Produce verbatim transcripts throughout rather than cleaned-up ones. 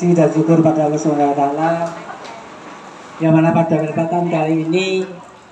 puji dan syukur pada Allah subhanahu wa taala, yang mana pada kesempatan kali ini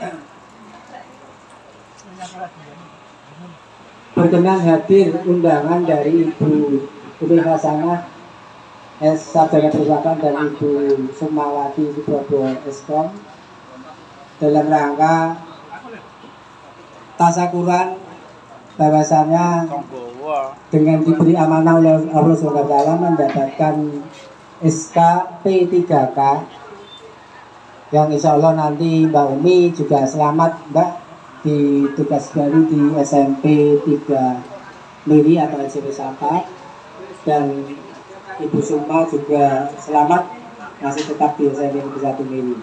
berkenan hadir undangan dari Ibu Umi Hasanah S. Sarjana Perpustakaan dan Ibu Sukmawati Suprobo Eskom dalam rangka tasakuran bahwasanya dengan diberi amanah oleh Allah subhanahu wa taala mendapatkan S K P tiga K yang insya Allah nanti Mbak Umi juga selamat Mbak ditugas baru di S M P tiga Miri atau S M P Sapa, dan Ibu Sukma juga selamat masih tetap di S M P satu Miri.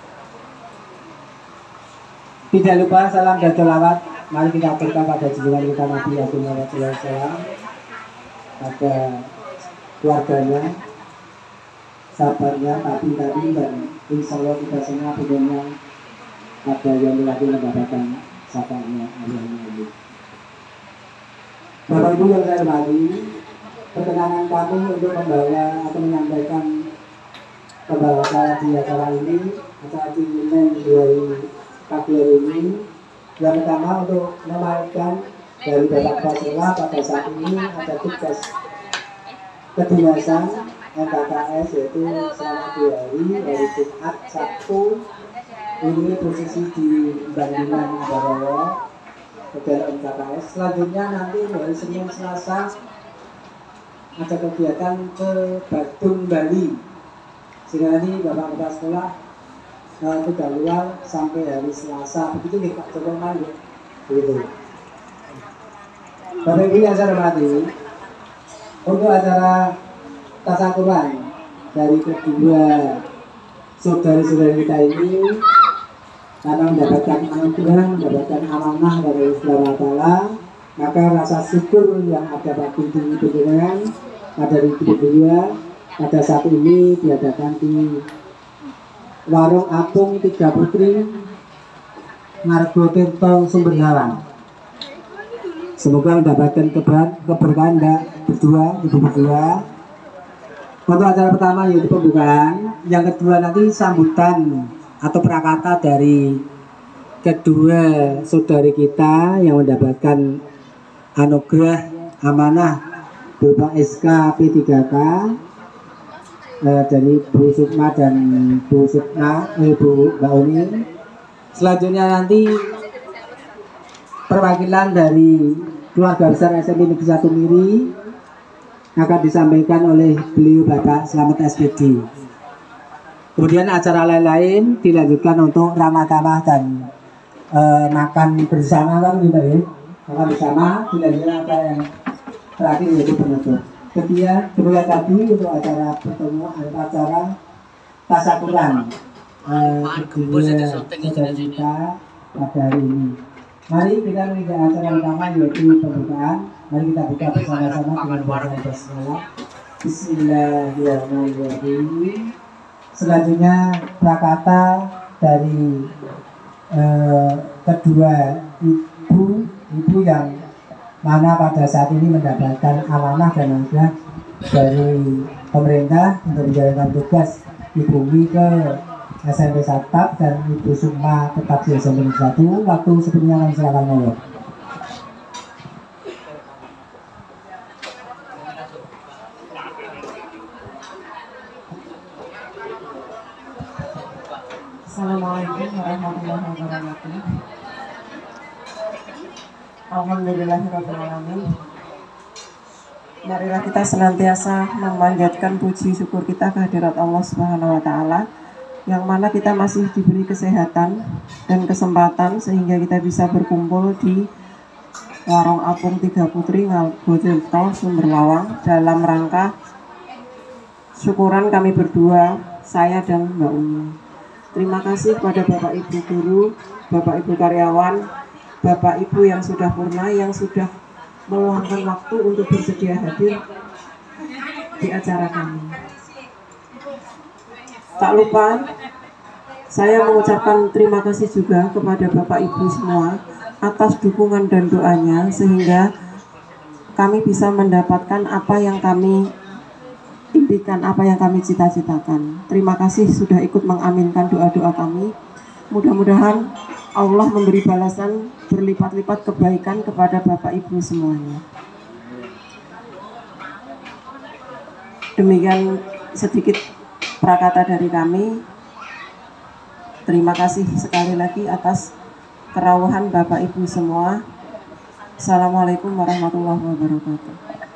Tidak lupa salam dan sholawat mari kita aturkan pada junjungan kita Nabi Muhammad shallallahu alaihi wasallam, pada keluarganya, sahabatnya, tapi-tapi, dan insya Allah kita semua punya ada yang lagi mendapatkan syafaatnya Allah. Bapak Ibu yang saya hormati, perkenanan kami untuk membawa atau menyampaikan pembawa di acara ini, acara Cimen dua ribu empat belas ini, yang pertama untuk memainkan dari Bapak Prasola pada saat ini ada tugas kedinasan M K K S, yaitu selama dua hari, hari Jumat, Sabtu. Ini posisi di Bandungan Barawa, hotel M K K S. Selanjutnya nanti hari Senin Selasa ada kegiatan ke Badung Bali. Sehingga nanti Bapak Kepala Sekolah uh, tidak luar sampai hari Selasa. Begitu nih Pak Joko Mali. Begitu. Bapak Ibu yang saya hormati, untuk acara tasakuran dari kedua saudari-saudari kita ini, karena mendapatkan anugerah, mendapatkan amanah dari Allah subhanahu wa taala, maka rasa syukur yang ada pada diri penjenengan, ada di kedua pada saat ini diadakan di Warung Apung Tiga Putri Margo Tirto Sumberhalang. Semoga mendapatkan keberkahan berdua, ibu berdua. Untuk acara pertama yaitu pembukaan, yang kedua nanti sambutan atau prakata dari kedua saudari kita yang mendapatkan anugerah amanah berupa S K P tiga K eh, dari Bu Sukma dan Bu Sukna, eh, Bu Mbak Umi. Selanjutnya nanti perwakilan dari keluarga besar S M P Negeri satu Miri akan disampaikan oleh beliau Bapak Slamet S P D. Kemudian acara lain-lain dilanjutkan untuk ramah-tamah dan e, makan bersama kan gitu ya. Makan bersama dilanjutkan acara yang terakhir yaitu penutup. Kedua, kedua tadi untuk acara pertemuan acara tasakuran eh, kedua saudara kita pada hari ini. Mari kita menuju acara utama yaitu pembukaan. Mari kita buka bersama-sama dengan bacaan basmalah. Bismillahirrahmanirrahim. Selanjutnya prakata dari eh, kedua ibu ibu yang mana pada saat ini mendapatkan amanah dan anugerah dari pemerintah untuk menjalankan tugas Ibu Wi ke S M P Satap dan Ibu Sukma tetap di S M P satu. Waktu sepenuhnya kami silakan monggo. Assalamualaikum warahmatullahi wabarakatuh. Alhamdulillahirrahmanirrahim. Marilah kita senantiasa memanjatkan puji syukur kita kehadirat Allah Subhanahu wa taala, yang mana kita masih diberi kesehatan dan kesempatan sehingga kita bisa berkumpul di Warung Apung Tiga Putri Margo Tirto Sumberlawang dalam rangka syukuran kami berdua, saya dan Mbak Umi. Terima kasih kepada Bapak Ibu guru, Bapak Ibu karyawan, Bapak Ibu yang sudah purna, yang sudah meluangkan waktu untuk bersedia hadir di acara kami. Tak lupa, saya mengucapkan terima kasih juga kepada Bapak Ibu semua atas dukungan dan doanya, sehingga kami bisa mendapatkan apa yang kami impikan, apa yang kami cita-citakan. Terima kasih sudah ikut mengaminkan doa-doa kami. Mudah-mudahan Allah memberi balasan berlipat-lipat kebaikan kepada Bapak Ibu semuanya. Demikian sedikit prakata dari kami. Terima kasih sekali lagi atas kerawahan Bapak Ibu semua. Assalamualaikum warahmatullahi wabarakatuh.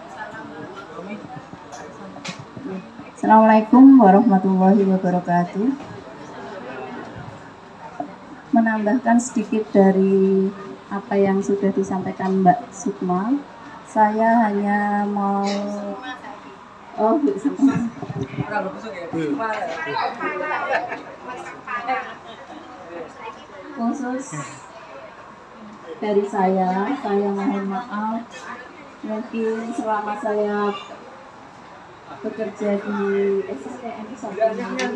Assalamualaikum warahmatullahi wabarakatuh. Menambahkan sedikit dari apa yang sudah disampaikan Mbak Sukma, saya hanya mau oh khusus dari saya, saya mohon maaf mungkin selama saya bekerja di S S T M salah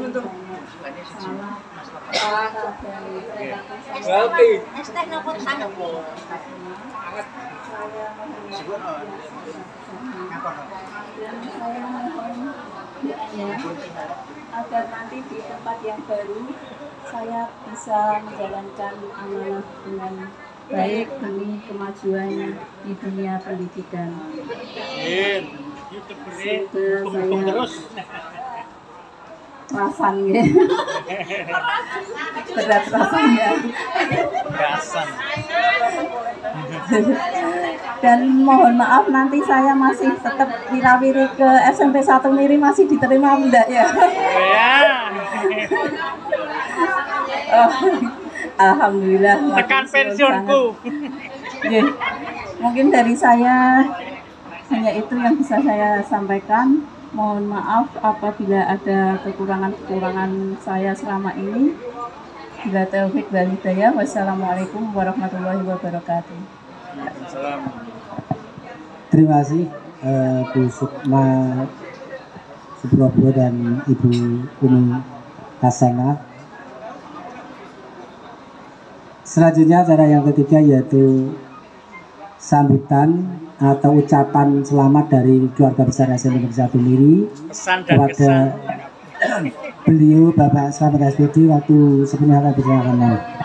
agar nanti di tempat yang baru saya bisa menjalankan amanah dengan baik demi kemajuan di dunia pendidikan. Semoga saya rasan ya. Berat rasanya. Rasan. Dan mohon maaf nanti saya masih tetap wirawiri ke S M P satu Miri masih diterima enggak ya? Ya. Oh, alhamdulillah. Tekan pensiunku. Ya, mungkin dari saya hanya itu yang bisa saya sampaikan. Mohon maaf apabila ada kekurangan-kekurangan saya selama ini. Bila taufik wal hidayah. Wassalamualaikum warahmatullahi wabarakatuh. Terima kasih uh, Bu Sukma Subrobo dan Ibu Umi Hasanah. Selanjutnya acara yang ketiga yaitu sambutan atau ucapan selamat dari keluarga besar S M P Negeri satu Miri kepada beliau Bapak Slamet S P D. Waktu sepenuhnya akan diserahkan.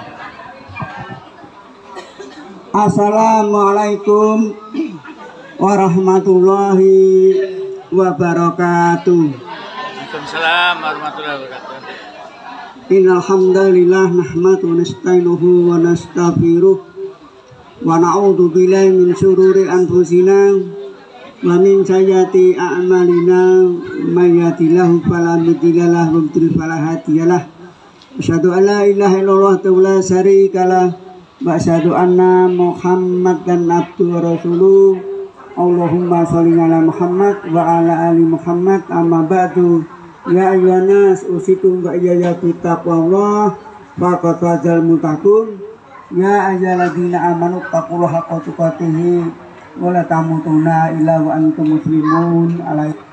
Assalamualaikum warahmatullahi wabarakatuh. Waalaikumsalam warahmatullahi wabarakatuh. Innal hamdalillah nahmaduhu wa nasta'inuhu wa nastaghfiruh wa na'udzu billahi min syururi anfusina wa min sayyiati a'malina may yahdihillahu fala mudilla lahu wa may yudlil fala hadiyalah. Asyhadu an la ilaha illallah wa la syarika lah wa asyhadu anna Muhammadan abduhu wa rasuluh. Allahumma sholli ala Muhammad wa ala ali Muhammad. Amma ba'du. Ya ayyuhan nas usikum wa iyaya bittaqwallah faqad fazal muttaqun. Ya ayyuhalladzina amanu taqullaha haqqa tuqatih wa la tamutunna illa wa antum muslimun. Alaikum.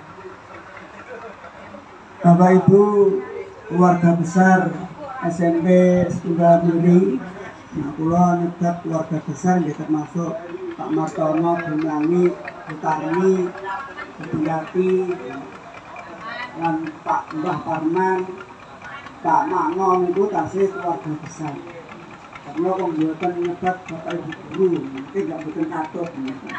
Bapak Ibu keluarga besar S M P Setunggal Miri, nah kula nyebat keluarga besar nggih termasuk Pak Martono, Bu Nyangi, Bu Tarni, Bu Yati, dan Pak Mbah Parman, Pak Mangon itu tasih keluarga besar. Karena wong mboten nyebat Bapak Ibu guru, nanti nggak mboten katut.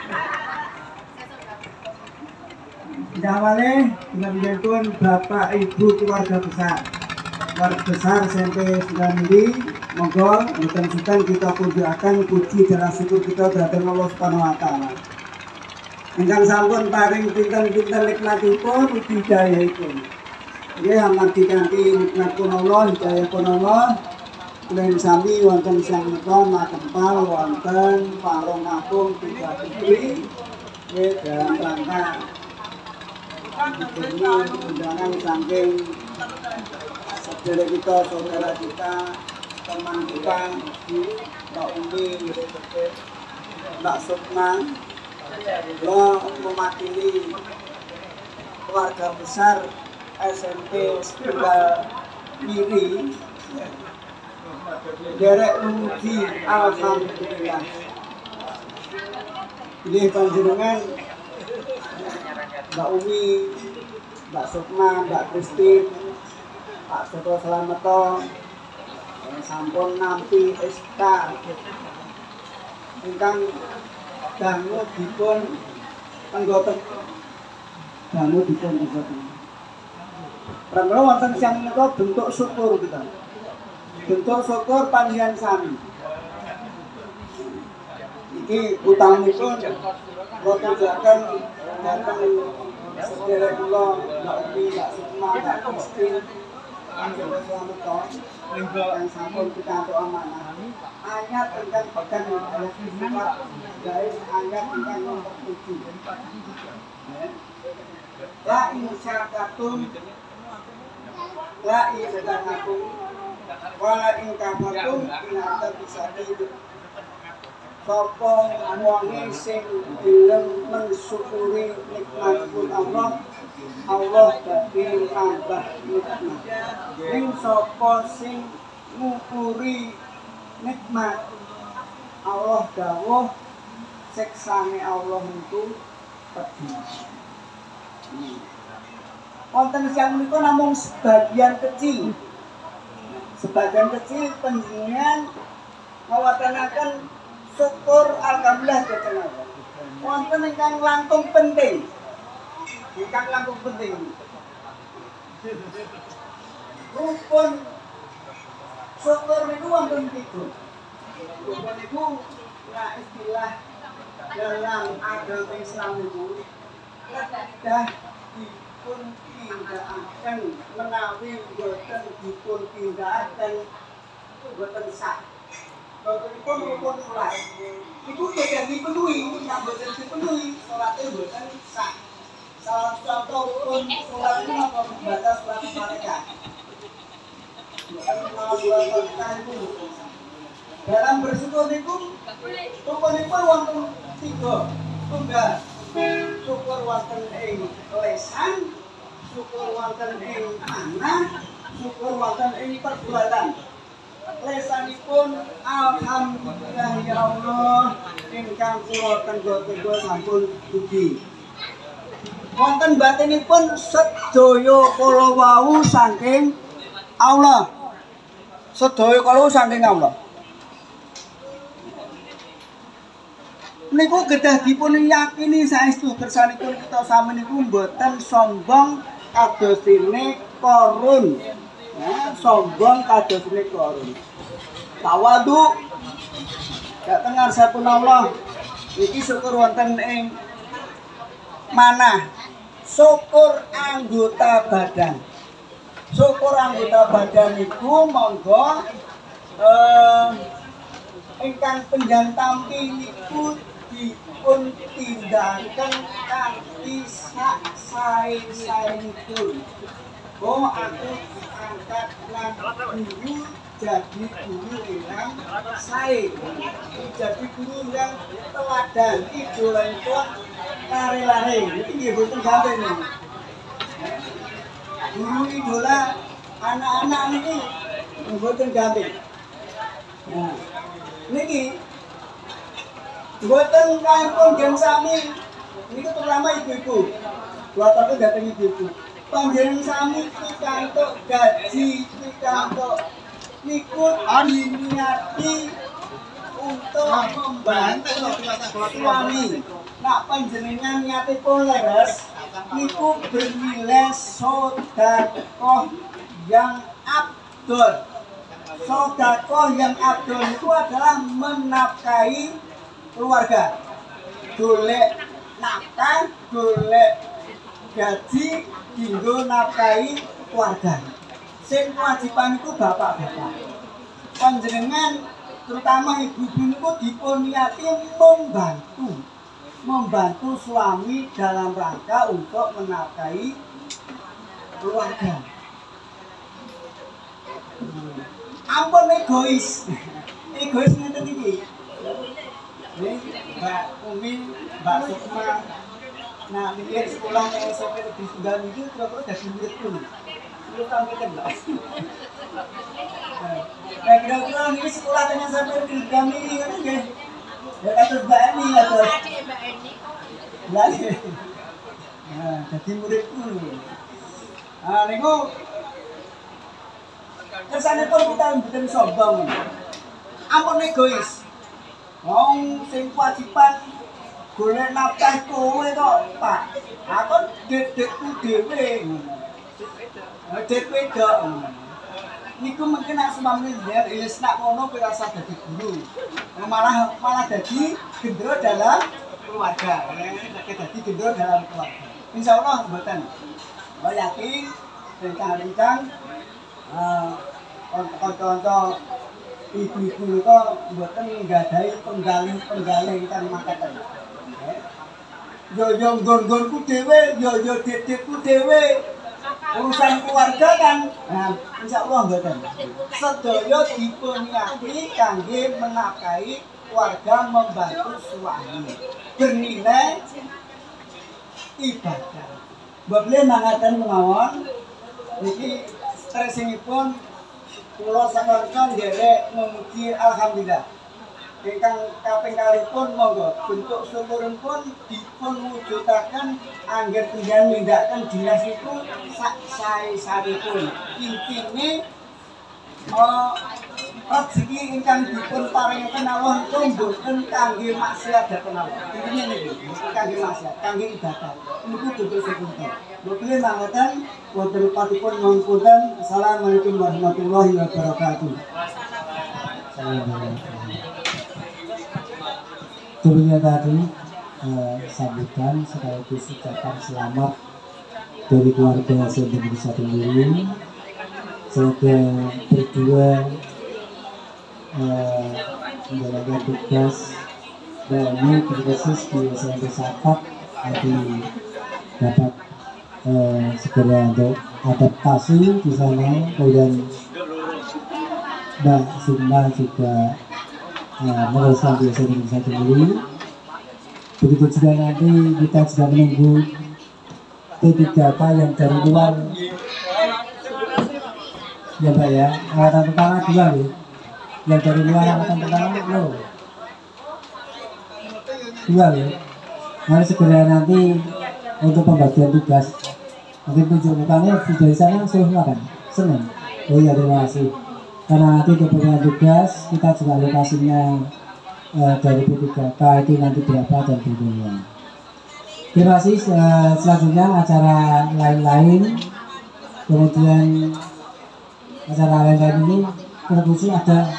Awale dinamikaken Bapak Ibu keluarga besar. Keluarga besar S M P Setunggal Miri, monggo mboten sukan kita pujiaken puji dan syukur kita dhateng Allah Subhanahu wa taala. Ingkang sampun paring pinten-pinten nikmatipun hidayahipun. Nggih amargi kanthi nikmatipun Allah, hidayahipun Allah, kula sami wonten sang menika makempal wonten parung agung tiga putri nggih dalam rangka undangan saking sedherek kita, saudara kita, teman kita, Mbak Umi, Mbak Sukma, lo mewakili keluarga besar S M P Setunggal Miri, derek memuji alhamdulillah. Ini panjenengan Mbak Umi Mbak Sukma, Mbak Kristin, Pak Joko Slameto, eh, sampun nampi S K ingkang dangu dipun tenggoten dangu dipun tenggoten. Pramila wonten siang menika bentuk syukur kita. Bentuk syukur panjenengan sami. Iki utamipun kula tujuaken dhateng sedherek kula Mbak Upi, Mbak Sukma, Mbak Kristin, Pak Joko Slameto yang sampun pikantuk amanah. Ayat ingkang pegang ayat sifat gawe ayat ingkang nomor tujuh. La in syakatum la in syakatum wala in kafartum inata bisa hidup. Sapa wonge sing gelem mensyukuri nikmatipun Allah, Allah dadi tambah nikmat. Ing sapa sing ngukuri nikmat, Allah dawuh siksane Allah itu pedih. Wonten siang menika namung sebagian kecil. Sebagian kecil panjenengan ngawatanaken syukur alhamdulillah dhateng Allah. Wonten ingkang langkung penting. Ingkang langkung penting. Rukun syukur niku wonten tiga. Rukun niku nah istilah dalam agama Islam niku kedah dipun tindakaken menawi boten dipun tindakaken boten sah. Botenipun rukun salat. Iku kedah dipenuhi, nek boten dipenuhi salate boten sah. Salah satu rukun salat niku napa batas salat mereka. Dalam bersyukur niku rukunipun wonten tiga. Tunggal syukur wonten ing lesan, syukur wonten ing tangan, syukur wonten ing perbuatan. Lesanipun alhamdulillah ya Allah ingkang kula tenggo-tenggo sampun dugi. Wonten batinipun sedaya kala wau saking Allah. Sedaya kala saking Allah. Niku kedah dipun yakini saestu kersanipun kita sami niku mboten sombong kadosine Qarun. Ya, sombong kadosine Qarun. Tawadu dateng ngarsapun Allah. Iki syukur wonten ing manah. Syukur anggota badan. Syukur anggota badan niku monggo eh ingkang penjan tampi niku dipun tindakan kanthi sak sae-saenipun. Oh aku angkat lan guru jadi guru yang sae. Jadi guru yang teladan idolanipun kare-lare. Iki nggih boten gampang niku. Guru idola anak-anak niki boten gampang. Nah, niki boten kampung gen sami niku terutama ibu-ibu. Buatan dateng ibu-ibu. Panjenengan sami pikantuk gaji pikantuk niku diniati untuk membantu suami. Nak panjenengan niatipun leres niku bernilai sedekah yang abdul. Sedekah yang abdul itu adalah menafkahi keluarga. Golek nafkah, golek gaji, dinggo nafkahi keluarga. Sing kewajiban itu bapak-bapak. Panjenengan terutama ibu-ibu niku dipun niati membantu. Membantu suami dalam rangka untuk menafkahi keluarga. Ampun egois. Egois ngeten iki. Ini Mbak Umi, Mbak Sukma. Nah, mikir sekolah yang S M P lebih tunggal itu kira-kira dadi murid pun. Lu sampai kan Mbak. Nah, kira-kira ini sekolah yang sampai lebih tunggal ini kan nggih. Ya kados Mbak Eni kados. Mbak Eni. Nah, jadi murid pun. Nah, niku kersanipun kita mboten sombong. Ampun egois. Wong sing kewajiban golek nafkah kowe kok, Pak. Aku dedekku dhewe ngono. Dedek wedok. Niku mungkin asmane biar ilis nak ngono pirasa dadi guru. Malah malah dadi gendero dalam keluarga. Nek dadi gendero dalam keluarga. Insyaallah mboten. Saya yakin rencang-rencang eh kanca-kanca ibu-ibu itu mboten nggadahi penggalih-penggalih ingkang makaten. Yo yo nggon-nggonku dhewe, yo yo dedekku dhewe. Urusan keluarga kan, nah, insyaallah mboten. Sedaya dipun niati kangge menafkahi keluarga, membantu suami. Bernilai ibadah. Mbok beli mangaten mawon niki stresingipun kula sakarep nderek memuji alhamdulillah. Ingkang kaping kalipun monggo bentuk syukuripun dipun wujudaken angger panjenengan nindakaken dinas iku sak sae-saepun. Intine eh rezeki ingkang dipun paringaken Allah niku mboten kangge maksiat dhateng Allah. Intine niku mboten kangge maksiat, kangge ibadah. Niku bentuk syukur. Mboten mangaten wonten patipun nuwun punten. Assalamualaikum warahmatullahi wabarakatuh. Turunnya tadi eh, sambutan sekaligus ucapan selamat dari keluarga saya Indonesia sendiri. Semoga berdua eh, menjalankan tugas dan ini berbasis di S M P Sapat nanti dapat eh, segera untuk adaptasi di sana. Kemudian Mbak Sumba juga Nah, meneruskan biasa dengan saya sendiri. Begitu juga nanti kita juga menunggu P tiga K yang dari luar. Ya Mbak ya, angkatan pertama dua ya. Yang dari luar angkatan pertama lo dua ya. Mari segera nanti untuk pembagian tugas. Mungkin tunjukkannya dari sana silahkan. Senang. Oh iya, terima kasih. Karena nanti untuk pembagian tugas kita juga lokasinya eh, dari P tiga K itu nanti berapa dan berapa. Terima kasih. Eh, selanjutnya acara lain-lain, kemudian acara lain-lain ini terkhusus ada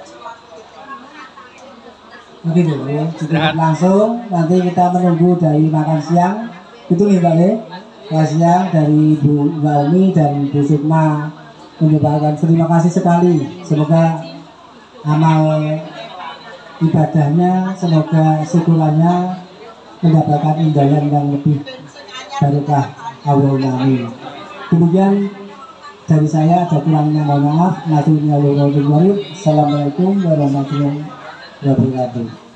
begitu ya, cukup langsung. Nanti kita menunggu dari makan siang itu nih Mbak ya, makan siang dari Bu Mbak Umi dan Bu Sukma. Menyebarkan terima kasih sekali. Semoga amal ibadahnya, semoga syukurannya mendapatkan imbalan yang lebih barokah. Allahumma amin. Kemudian dari saya ada kurangnya mohon maaf. Assalamualaikum warahmatullahi wabarakatuh.